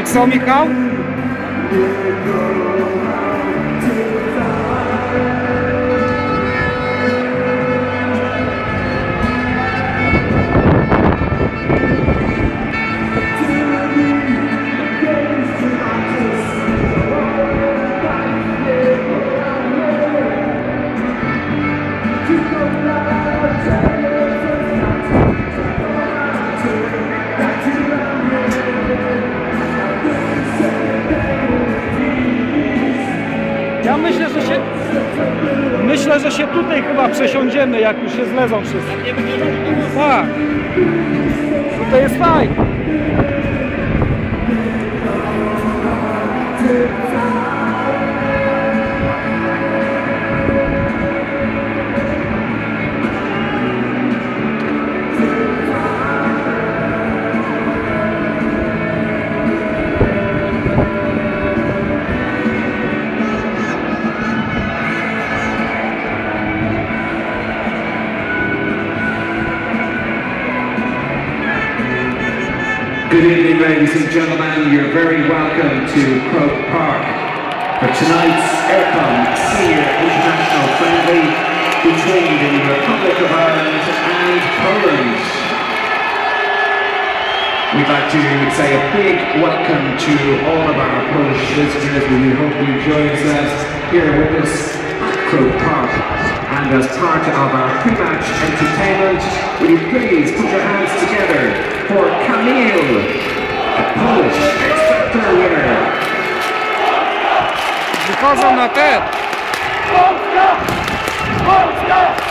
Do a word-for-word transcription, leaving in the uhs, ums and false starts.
co, Michał? Ja myślę, że się myślę, że się tutaj chyba przesiądziemy, jak już się zlezą wszyscy. Tak. Tutaj jest fajnie. Good evening, ladies and gentlemen. You're very welcome to Croke Park for tonight's Kocham Cie international friendly between the Republic of Ireland and Poland. We'd like to say a big welcome to all of our Polish visitors. We hope you enjoy yourselves here with us at Croke Park. And as part of our pre-match entertainment, will you please put your hands together for Kamil, a Polish X-Factor winner. Wychodzą na ten! Polska! Polska!